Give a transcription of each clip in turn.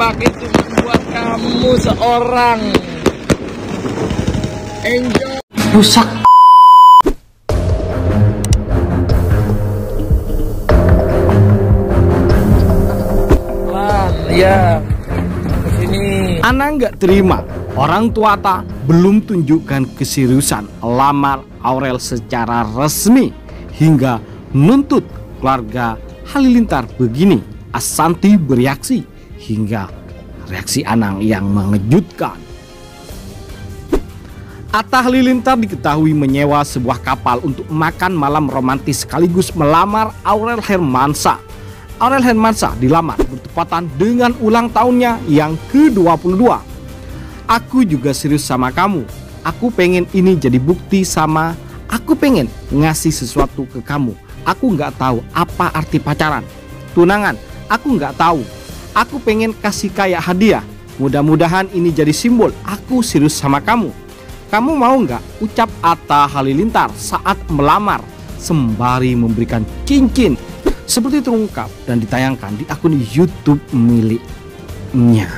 tembak itu membuat kamu seorang enjoy. Rusak. Pelan, ya. Kesini. Ana nggak terima orang tua Ata belum tunjukkan keseriusan lamar Aurel secara resmi hingga nuntut keluarga Halilintar begini. Asanti bereaksi hingga reaksi Anang yang mengejutkan. Atta Halilintar diketahui menyewa sebuah kapal untuk makan malam romantis sekaligus melamar Aurel Hermansyah. Aurel Hermansyah dilamar bertepatan dengan ulang tahunnya yang ke-22. Aku juga serius sama kamu. Aku pengen ini jadi bukti sama. Aku pengen ngasih sesuatu ke kamu. Aku nggak tahu apa arti pacaran, tunangan. Aku nggak tahu. Aku pengen kasih kayak hadiah. Mudah-mudahan ini jadi simbol aku serius sama kamu. Kamu mau nggak? Ucap Atta Halilintar saat melamar sembari memberikan cincin. Seperti terungkap dan ditayangkan di akun YouTube miliknya.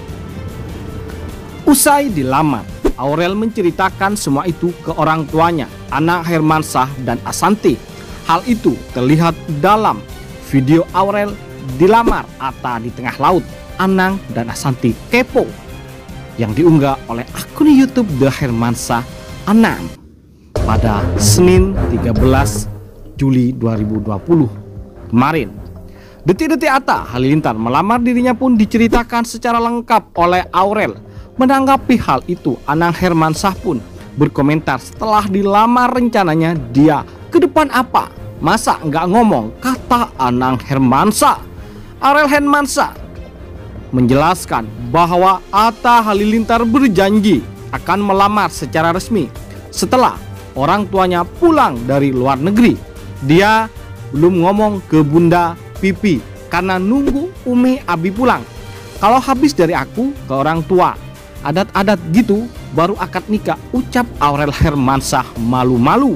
Usai dilamar, Aurel menceritakan semua itu ke orang tuanya, Anang Hermansyah dan Asanti. Hal itu terlihat dalam video Aurel dilamar Atta di tengah laut. Anang dan Asanti kepo yang diunggah oleh akun YouTube The Hermansyah Anang pada Senin 13 Juli 2020 kemarin. Detik-detik Atta Halilintar melamar dirinya pun diceritakan secara lengkap oleh Aurel. Menanggapi hal itu, Anang Hermansyah pun berkomentar setelah dilamar rencananya dia ke depan apa? Masa nggak ngomong, kata Anang Hermansyah. Aurel Hermansyah menjelaskan bahwa Atta Halilintar berjanji akan melamar secara resmi setelah orang tuanya pulang dari luar negeri. Dia belum ngomong ke Bunda Pipi karena nunggu Umi Abi pulang. Kalau habis dari aku ke orang tua, adat-adat gitu baru akad nikah, ucap Aurel Hermansyah malu-malu.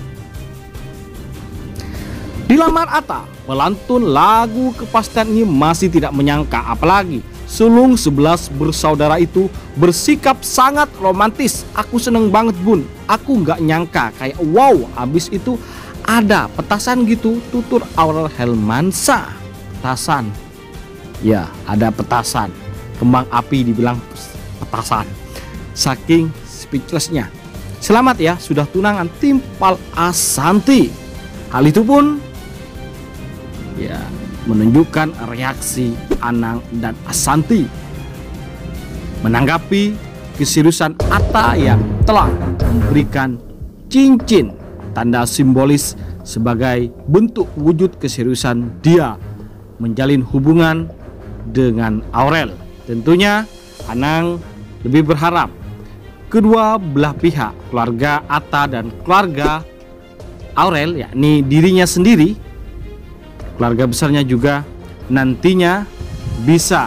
Dilamar Atta melantun lagu kepastian ini masih tidak menyangka, apalagi sulung 11 bersaudara itu bersikap sangat romantis. Aku seneng banget bun, aku nggak nyangka, kayak wow. Habis itu ada petasan gitu, tutur Aurel Hermansyah. Petasan, ya ada petasan, kembang api dibilang petasan. Saking speechlessnya. Selamat ya sudah tunangan, timpal Asanti. Hal itu pun ya menunjukkan reaksi Anang dan Asanti menanggapi keseriusan Atta yang telah memberikan cincin, tanda simbolis sebagai bentuk wujud keseriusan dia menjalin hubungan dengan Aurel. Tentunya Anang lebih berharap kedua belah pihak, keluarga Atta dan keluarga Aurel, yakni dirinya sendiri, keluarga besarnya juga, nantinya bisa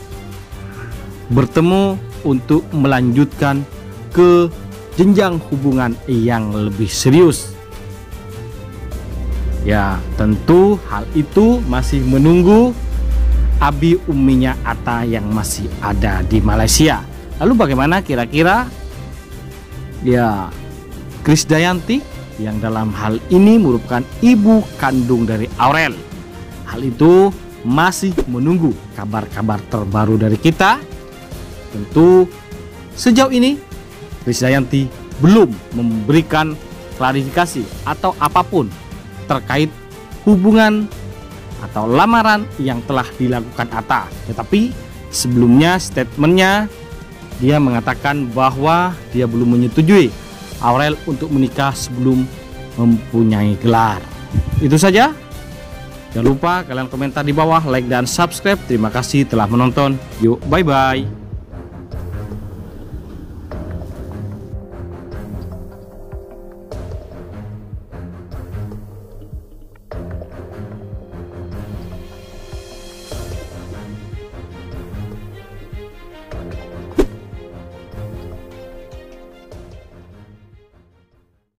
bertemu untuk melanjutkan ke jenjang hubungan yang lebih serius. Ya, tentu hal itu masih menunggu abi uminya Atta yang masih ada di Malaysia. Lalu bagaimana kira-kira ya Krisdayanti yang dalam hal ini merupakan ibu kandung dari Aurel? Hal itu masih menunggu kabar-kabar terbaru dari kita. Tentu sejauh ini Krisdayanti belum memberikan klarifikasi atau apapun terkait hubungan atau lamaran yang telah dilakukan Atta. Tetapi sebelumnya statementnya dia mengatakan bahwa dia belum menyetujui Aurel untuk menikah sebelum mempunyai gelar. Itu saja. Jangan lupa kalian komentar di bawah, like dan subscribe. Terima kasih telah menonton. Yuk, bye-bye.